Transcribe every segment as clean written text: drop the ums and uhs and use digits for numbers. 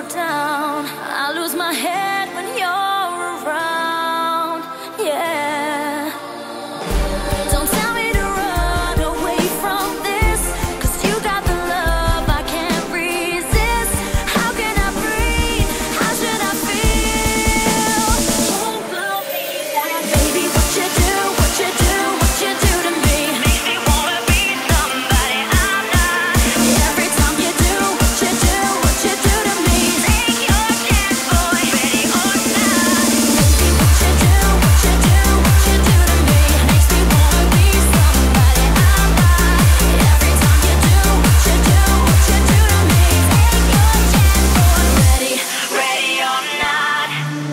slow down. I lose my head when you're around. Yeah. Don't tell me to run away from this, 'cause you got the love I can't resist. How can I breathe? How should I feel? Won't blow me back. Baby, what you do, what you do, what you do to me makes me wanna be somebody I'm not. Every time you do what you do, what you do to me, take your chance, boy, ready or not. Baby, what you do, what you do, what you do to me makes me wanna be somebody I'm not. Every time you do what you do, what you do to me, take your chance, boy, ready, ready or not.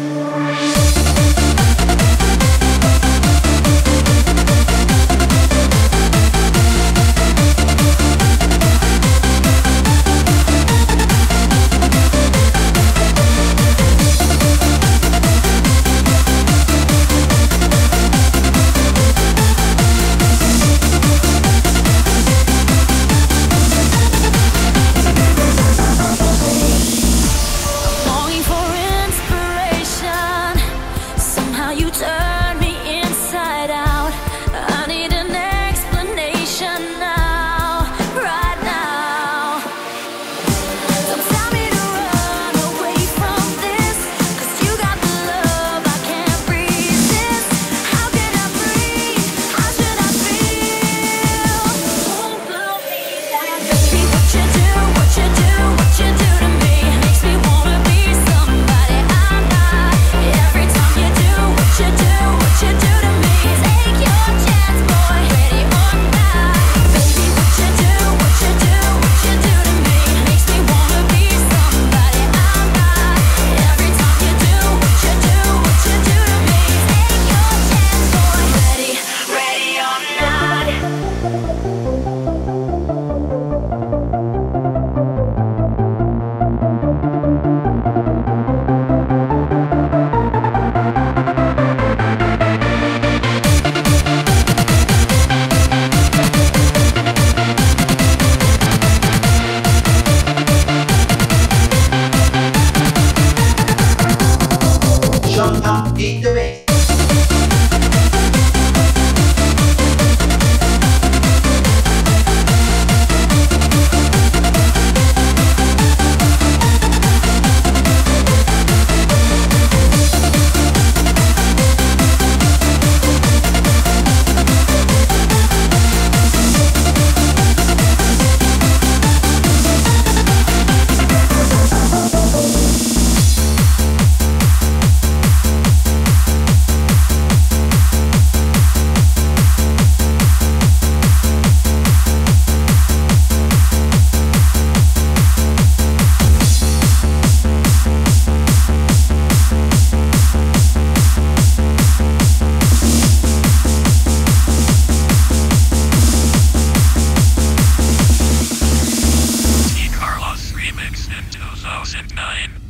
Longing for inspiration. Somehow you turn me inside out. I need an explanation now, right now. Don't tell me to run away from this, 'cause you got the love I can't resist. How can I breathe? How should I feel? Won't blow me back. Baby, what you do, what you do, what you do to me makes me wanna be somebody I'm not. Every time you do what you do, what you do to me, take your chance, boy, ready or not. Baby, what you do, what you do, what you do to me makes me wanna be somebody I'm not. Every time you do what you do, what you do to me, take your chance, boy, ready, ready or not. Shut up, eat the mix. Carlos remix in 2009.